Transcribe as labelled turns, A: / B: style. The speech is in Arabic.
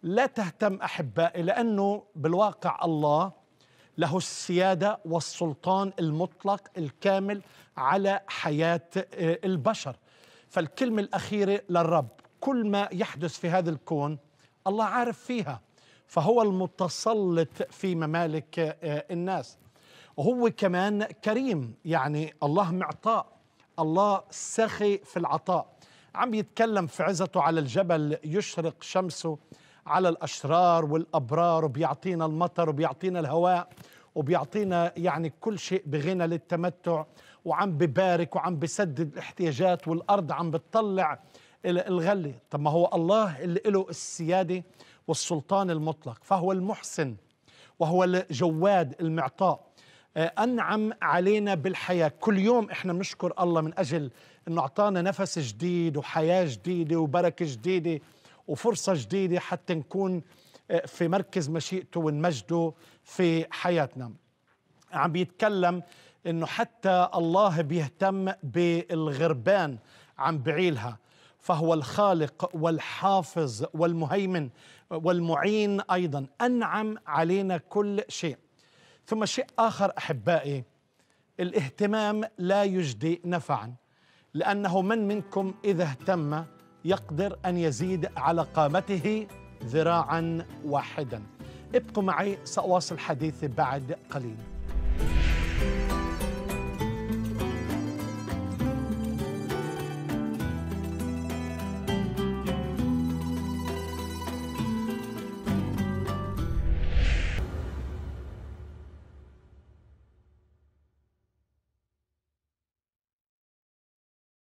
A: لا تهتم أحبائي، لأنه بالواقع الله له السيادة والسلطان المطلق الكامل على حياة البشر. فالكلمة الأخيرة للرب. كل ما يحدث في هذا الكون الله عارف فيها، فهو المتسلط في ممالك الناس، وهو كمان كريم. يعني الله معطاء، الله سخي في العطاء. عم يتكلم في عزته على الجبل يشرق شمسه على الأشرار والأبرار، وبيعطينا المطر وبيعطينا الهواء وبيعطينا يعني كل شيء بغنى للتمتع، وعم ببارك وعم بسدد الاحتياجات، والأرض عم بتطلع الغلة. طب ما هو الله اللي له السيادة والسلطان المطلق، فهو المحسن وهو الجواد المعطاء. أنعم علينا بالحياة. كل يوم إحنا بنشكر الله من أجل أنه أعطانا نفس جديد وحياة جديدة وبركة جديدة وفرصة جديدة حتى نكون في مركز مشيئته ونمجده في حياتنا. عم بيتكلم أنه حتى الله بيهتم بالغربان عم بعيلها، فهو الخالق والحافظ والمهيمن والمعين أيضا. أنعم علينا كل شيء. ثم شيء آخر أحبائي، الاهتمام لا يجدي نفعا، لأنه من منكم إذا اهتم يقدر أن يزيد على قامته ذراعا واحدا. ابقوا معي، سأواصل حديثي بعد قليل.